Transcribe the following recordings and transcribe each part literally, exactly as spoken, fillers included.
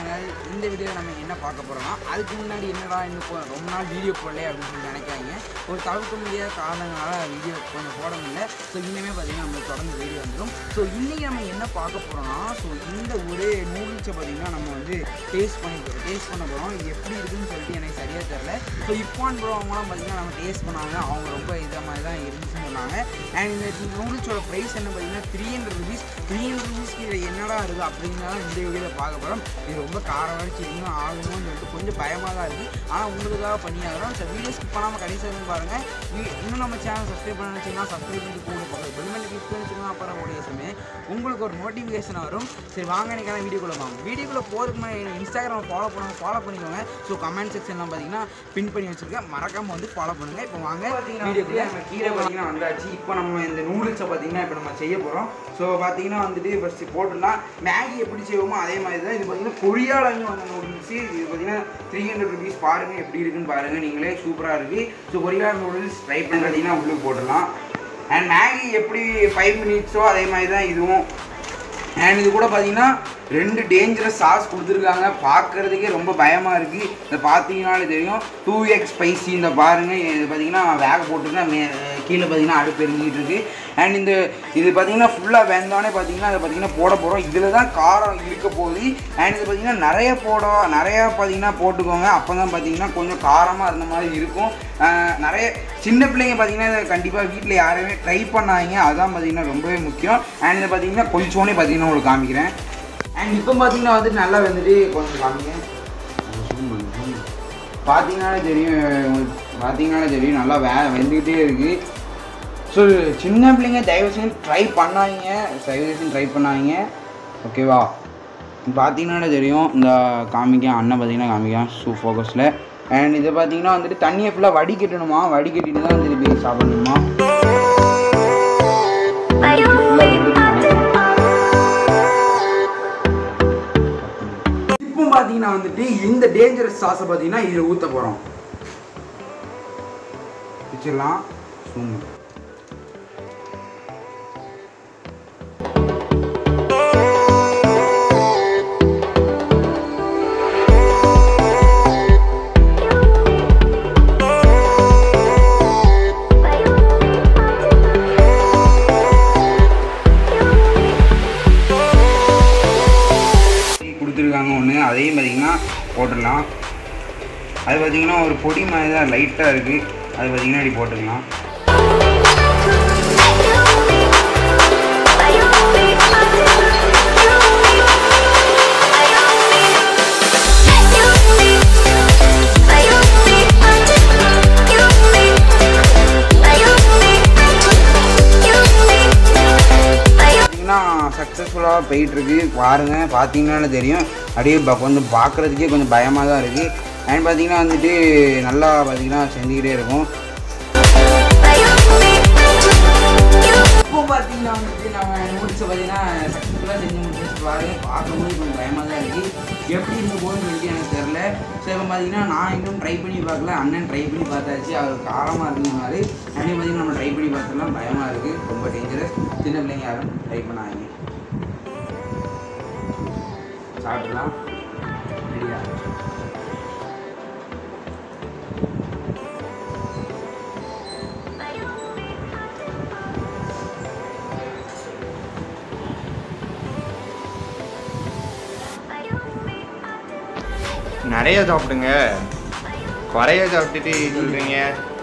Channel. இந்த video நம்ம என்ன பார்க்க போகிறோம்னா, அதுக்கு முன்னாடி என்னடா இன்னும் ரொம்ப நாள் வீடியோ போடல அப்படின்னு சொல்லி நினைக்காங்க. ஒரு தவிர்க்க முடியாத காரணங்களால் வீடியோ கொஞ்சம் போட முடியல. ஸோ இனிமேல் பார்த்தீங்கன்னா நம்மளுக்கு தொடர்ந்து வீடியோ வந்துடும். ஸோ இன்றைக்கி நம்ம என்ன பார்க்க போகிறோம்னா, ஸோ இந்த ஒரு நூடுல்ஸை பார்த்திங்கன்னா நம்ம வந்து டேஸ்ட் பண்ணி போகிறோம் டேஸ்ட் பண்ண போகிறோம். இது எப்படி இருக்குதுன்னு சொல்லிட்டு எனக்கு சரியாக தெரில. ஸோ இப்பான் ப்ரோவங்களாம் பார்த்திங்கன்னா நம்ம டேஸ்ட் பண்ணாங்க. அவங்க ரொம்ப இதை மாதிரி தான் இருந்துச்சுன்னு சொன்னாங்க. அண்ட் இந்த நூடுல்ஸோட ப்ரைஸ் என்ன பார்த்திங்கன்னா three hundred rupees three hundred ருபீஸ்க்கு இதில் என்னடா இருக்குது அப்படின்னா இந்த வீடியோவில் பார்க்க போகிறோம். இது ரொம்ப காரம் வரைச்சி இன்னும் ஆகணும்னு சொல்லிட்டு கொஞ்சம் பயமாக தான் இருக்குது. ஆனால் உங்களுக்காக பண்ணியாகிறோம். ஸோ வீடியோ ஸ்கிப் பண்ணாமல் கடைசி வரைக்கும் பாருங்கள். இன்னும் நம்ம சேனல் சப்ஸ்கிரைப் பண்ண நினச்சிங்கன்னா சப்ஸ்கிரைப் பண்ணி கூட போகிறோம். பெல்மெண்ட் கிளிக் பண்ணி வச்சுக்கோங்க. அப்புறம் உடைய சமயம் உங்களுக்கு ஒரு நோட்டிஃபிகேஷன் வரும். சரி வாங்க எனக்கான வீடியோக்குள்ளே வாங்க. வீடியோக்குள்ளே போகிறதுக்கு முன்னாடி இன்ஸ்டாகிராம் ஃபாலோ பண்ணுங்க ஃபாலோ பண்ணிக்கோங்க. ஸோ கமெண்ட் செக்ஷன்லாம் பார்த்தீங்கன்னா பின் பண்ணி வச்சுருக்கேன். மறக்காமல் வந்து ஃபாலோ பண்ணுங்கள். இப்போ வாங்க வீடியோக்குள்ளே நம்ம கீரை பார்த்தீங்கன்னா வந்தாச்சு. இப்போ நம்ம இந்த நூடுல்ஸை பார்த்தீங்கன்னா இப்போ நம்ம செய்ய போகிறோம். ஸோ பார்த்தீங்கன்னா வந்துட்டு ஃபஸ்ட்டு போட்டுடலாம். மேகி எப்படி செய்வோமோ அதே மாதிரி தான் இது பார்த்தீங்கன்னா கொரியாலன்னு வந்த நூடுல்ஸு. இது பார்த்தீங்கன்னா த்ரீ ஹண்ட்ரட் ருபீஸ் பாருங்கள் எப்படி இருக்குன்னு பாருங்கள் நீங்களே. சூப்பராக இருக்குது. ஸோ கொரியால நூடுல்ஸ் ட்ரை பண்ணி பார்த்தீங்கன்னா உள்ளுக்கு போட்டுடலாம். அண்ட் மேகி எப்படி ஃபைவ் மினிட்ஸோ அதே மாதிரி தான் இதுவும். அண்ட் இது கூட பார்த்தீங்கன்னா ரெண்டு டேஞ்சரஸ் சாஸ் கொடுத்துருக்காங்க. பார்க்குறதுக்கே ரொம்ப பயமாக இருக்குது. இதை பார்த்தீங்கன்னாலே தெரியும். டூ எக்ஸ் ஸ்பைசி இந்த பாருங்கள். இது பார்த்தீங்கன்னா வேக போட்டுருக்கேன். மே கீழே பார்த்தீங்கன்னா அடுப்பு எரிஞ்சிக்கிட்டு இருக்குது. அண்ட் இந்த இது பார்த்தீங்கன்னா ஃபுல்லாக வெந்தோடனே பார்த்தீங்கன்னா அதை பார்த்தீங்கன்னா போட போகிறோம். இதில் தான் காரம் இருக்க போகுது. அண்ட் இது பார்த்தீங்கன்னா நிறைய போட நிறையா பார்த்தீங்கன்னா போட்டுக்கோங்க. அப்போ தான் பார்த்தீங்கன்னா கொஞ்சம் காரமாக இருந்த மாதிரி இருக்கும். நிறைய சின்ன பிள்ளைங்க பார்த்தீங்கன்னா இதை கண்டிப்பாக வீட்டில் யாருமே ட்ரை பண்ணாங்க. அதுதான் பார்த்தீங்கன்னா ரொம்பவே முக்கியம். அண்ட் இதை பார்த்தீங்கன்னா கொஞ்சோன்னே பார்த்தீங்கன்னா உங்களுக்கு காமிக்கிறேன். அண்ட் இப்போ பார்த்தீங்கன்னா வந்துட்டு நல்லா வந்துட்டு கொஞ்சம் காமிங்க. பார்த்தீங்கன்னாலே தெரியும் பார்த்தீங்கன்னாலே தெரியும் நல்லா வே வெந்துக்கிட்டே இருக்குது. ஸோ சின்ன பிள்ளைங்க தயவு செஞ்சு ட்ரை பண்ணாங்க தயவு செஞ்சு ட்ரை பண்ணாங்க ஓகேவா. பார்த்தீங்கன்னாலே தெரியும். இந்த காமிக்க அண்ணன் பார்த்தீங்கன்னா காமிக்க ஸோ ஃபோக்கஸில். அண்ட் இதை பார்த்தீங்கன்னா வந்துட்டு தண்ணியை ஃபுல்லாக வடிகட்டணுமா. வடிகட்டிட்டு தான் திருப்பி சாப்பிடணுமா. இப்போ பார்த்தீங்கன்னா வந்துட்டு இந்த டேஞ்சரஸ் சாஸை பார்த்தீங்கன்னா இதில் ஊற்ற போகிறோம். வச்சிடலாம். கொடுத்துருக்காங்க ஒன்று அதையும் பார்த்திங்கன்னா போட்டுடலாம். அது பார்த்திங்கன்னா ஒரு பொடி மாதிரி தான் லைட்டாக இருக்குது. அது பார்த்திங்கன்னா இப்படி போட்டுக்கலாம். சக்ஸஸ்ஃபுல்லாக போயிட்டுருக்கு பாருங்கள். பார்த்தீங்கன்னாலே தெரியும். அப்படியே கொஞ்சம் பார்க்குறதுக்கே கொஞ்சம் பயமாக தான் இருக்குது. அண்ட் பார்த்தீங்கன்னா வந்துட்டு நல்லா பார்த்தீங்கன்னா செஞ்சுக்கிட்டே இருக்கும். இப்போ பார்த்தீங்கன்னா வந்துட்டு நம்ம நூடுல்ஸை பார்த்தீங்கன்னா சக்ஸஸ்ஃபுல்லாக செஞ்சு முடிச்சு பாருங்க. பார்க்கும்போது கொஞ்சம் பயமாக தான் இருக்குது. எப்படி இருக்க போகுதுன்னு சொல்லிட்டு எனக்கு தெரில. ஸோ இப்போ பார்த்தீங்கன்னா நான் இன்னும் ட்ரை பண்ணி பார்க்கல. அண்ணன் ட்ரை பண்ணி பார்த்தாச்சு. அவர் காரமாக இருக்குனாரு. அண்ணன் பார்த்தீங்கன்னா நம்ம ட்ரை பண்ணி பார்த்துலாம் பயமாக இருக்குது. ரொம்ப டேஞ்சரஸ். சின்ன பிள்ளைங்க யாரும் ட்ரை பண்ணாங்க. சாப்பிடலாம். ரெடியா? நிறைய சாப்பிடுங்க. குறைய சாப்பிட்டுட்டு சொல்றீங்க.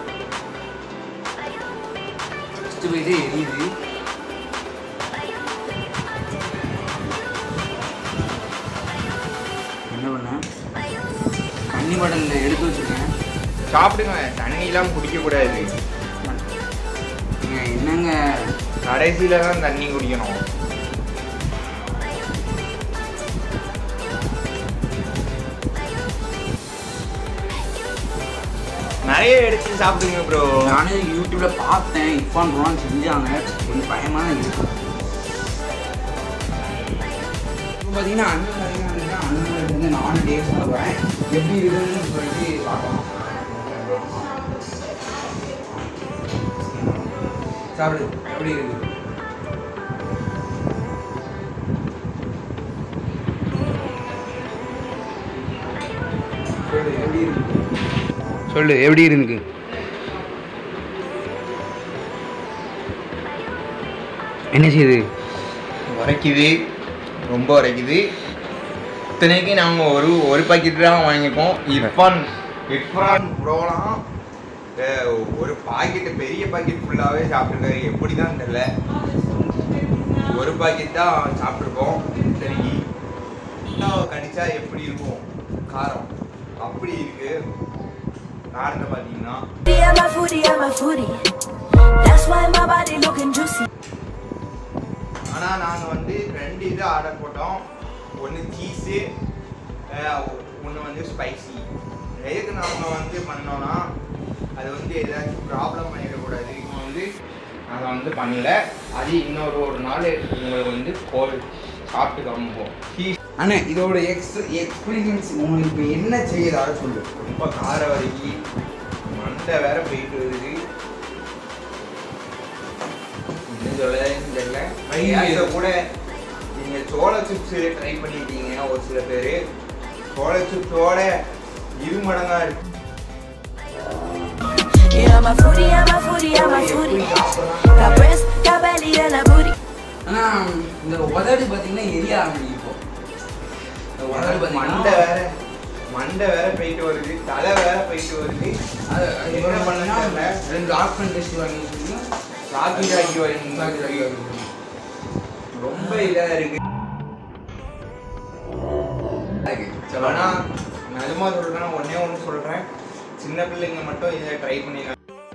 போயிட்டு எரியுது. என்ன பண்ண தண்ணி பாட்டில் எடுத்து வச்சுருக்கேன். சாப்பிடுங்க. தண்ணியெல்லாம் குடிக்கக்கூடாது. என்னங்க கடைசியில் தான் தண்ணி குடிக்கணும். நிறைய எடுத்து சாப்பிடுங்க ப்ரோ. நானே யூடியூப்ல பார்த்தேன். இப்பான் ப்ரோலாம் செஞ்சாங்க. கொஞ்சம் பயமாக தான் இருக்கு. இப்போ பார்த்தீங்கன்னா அண்ணன் பார்த்தீங்கன்னா அண்ணன் வந்து நானும் டேஸ்ட் பண்ண போகிறேன். எப்படி இருக்குதுன்னு சொல்லிட்டு பார்க்கலாம். சாப்பிடு எப்படி இருக்குது. எப்படி இருக்கு சொல்லு, எப்படி இருக்கு? என்ன செய்யுது? உரைக்குது, ரொம்ப உரைக்குது. இத்தனைக்கு நாங்கள் ஒரு ஒரு பாக்கெட் தான் வாங்கியிருக்கோம். இர்ஃபான் இர்ஃபான் ப்ரோலாம் ஒரு பாக்கெட்டு பெரிய பாக்கெட் ஃபுல்லாகவே சாப்பிட்ருக்காரு. எப்படி தான் தெரியல, ஒரு பாக்கெட் தான் சாப்பிட்ருக்கோம். இத்தனைக்கு கடிச்சா எப்படி இருக்கும் காரம், அப்படி இருக்கு. காரத்தை பார்த்தீங்கன்னா ஆனால் நாங்கள் வந்து ரெண்டு இது ஆர்டர் போட்டோம். ஒன்று சீஸு, ஒன்று வந்து ஸ்பைசி. எதுக்கு நாங்கள் வந்து பண்ணோன்னா அது வந்து ஏதாச்சும் ப்ராப்ளம் பண்ணிடக்கூடாது. இப்போ வந்து நாங்கள் வந்து பண்ணல. அது இன்னொரு ஒரு நாள் உங்களுக்கு வந்து கோல் சாப்பிட்டு காமிப்போம். அண்ணே இதோட எக்ஸ் எக்ஸ்பீரியன்ஸ் உங்களுக்கு இப்போ என்ன செய்யறதால சொல்லு. ரொம்ப கார வரைக்கி மண்டை வேற போயிட்டு வருது. என்ன சொல்லன்னு தெரியல. இதை கூட நீங்கள் சோள சிப்ஸு ட்ரை பண்ணிட்டீங்க ஒரு சில பேர். சோள சிப்ஸோட இரு மடங்கா இருக்கு. ஆனால் இந்த உதடு பார்த்தீங்கன்னா எரிய ஆரம்பிக்கும். மண்டை வேற மண்டை வேற போயிட்டு வருது, தலை வேற போயிட்டு வருது. அது என்ன பண்ணா ரெண்டு ஆப்ஷன் டெஸ்ட் வாங்கி ராக்கி ராக்கி வாங்கி ரொம்ப இதாக இருக்கு. ஆனால் நிஜமா சொல்கிறேன், ஒன்னே ஒன்று சொல்கிறேன், சின்ன பிள்ளைங்க மட்டும் இதை ட்ரை பண்ணிடுறாங்க.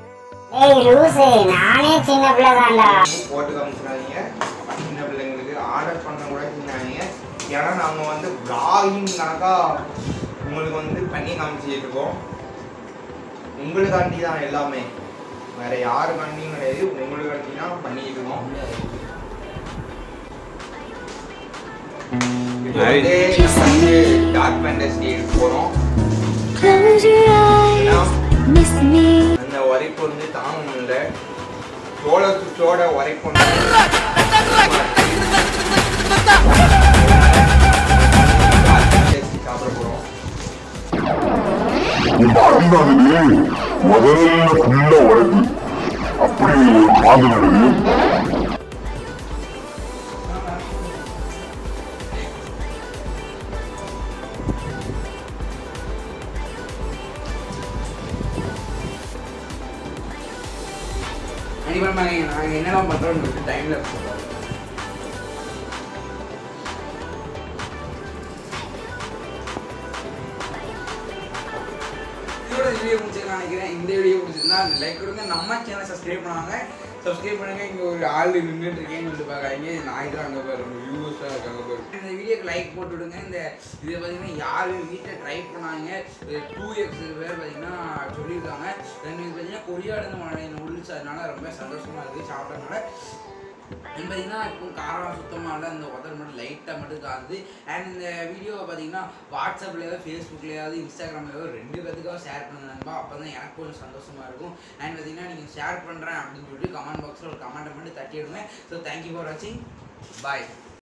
போட்டு காமிச்சிடாதீங்க. சின்ன பிள்ளைங்களுக்கு ஆர்டர் பண்ண கூட செஞ்சாதீங்க. ஏன்னா நாங்கள் வந்து vlogging கணக்காக உங்களுக்கு வந்து பண்ணி காமிச்சிட்டு இருக்கோம். உங்களுக்காண்டி தான் எல்லாமே, வேற யாருக்காண்டியும் கிடையாது. உங்களுக்காண்டி தான் பண்ணிட்டு இருக்கோம். டார்க் ஃபேண்டஸி போகிறோம். அந்த உரைப்பு வந்து தாங்க முடியல. சோள சுற்றோட உரைப்பு சாப்பிட போகிறோம். முதல்ல ஃபுல்லா உரைப்பு அப்படி பாதுகாப்பு. கண்டிப்பாக நாங்கள் என்னெல்லாம் பண்ணுறோம்னு டைமில் சொல்கிறோம். இதோட வீடியோ பிடிச்சிருக்கேன் நினைக்கிறேன். இந்த வீடியோ பிடிச்சிருந்தா லைக் கொடுங்க. நம்ம சேனல் சப்ஸ்கிரைப் பண்ணுவாங்க. சப்ஸ்கிரைப் பண்ணுங்கள். இங்கே ஒரு ஆள் நின்றுட்டு இருக்கேன்னு சொல்லிட்டு பார்க்காங்க. நான் தான் அங்கே போய் ரொம்ப வியூவர்ஸாக இருக்காங்க போய். இந்த வீடியோக்கு லைக் போட்டு விடுங்க. இந்த இதை பார்த்தீங்கன்னா யார் வீட்டில் ட்ரை பண்ணாங்க. டூ எக்ஸ் பேர் பார்த்தீங்கன்னா சொல்லியிருக்காங்க. ரெண்டு பார்த்தீங்கன்னா கொரியாடு நூடுல்ஸ், அதனால ரொம்ப சந்தோஷமாக இருக்குது சாப்பிட்டதுனால. அண்ட் பார்த்தீங்கன்னா இப்போ காரம் சுத்தமாக இல்லை, அந்த உதல் மட்டும் லைட்டாக மட்டும் காணுது. அண்ட் இந்த வீடியோவை பார்த்தீங்கன்னா வாட்ஸ்அப்லேயோ ஃபேஸ்புக்லேயாவது இன்ஸ்டாகிராம்லேயோ ரெண்டு பேத்துக்காக ஷேர் பண்ணுங்கப்பா. அப்போ தான் எனக்கு கொஞ்சம் சந்தோஷமாக இருக்கும். அண்ட் பார்த்தீங்கன்னா நீங்கள் ஷேர் பண்ணுறேன் அப்படின்னு சொல்லிட்டு கமெண்ட் பாக்ஸில் ஒரு கமெண்ட்டை மட்டும் தட்டிடுங்க. ஸோ தேங்க்யூ ஃபார் வாட்சிங். பாய்.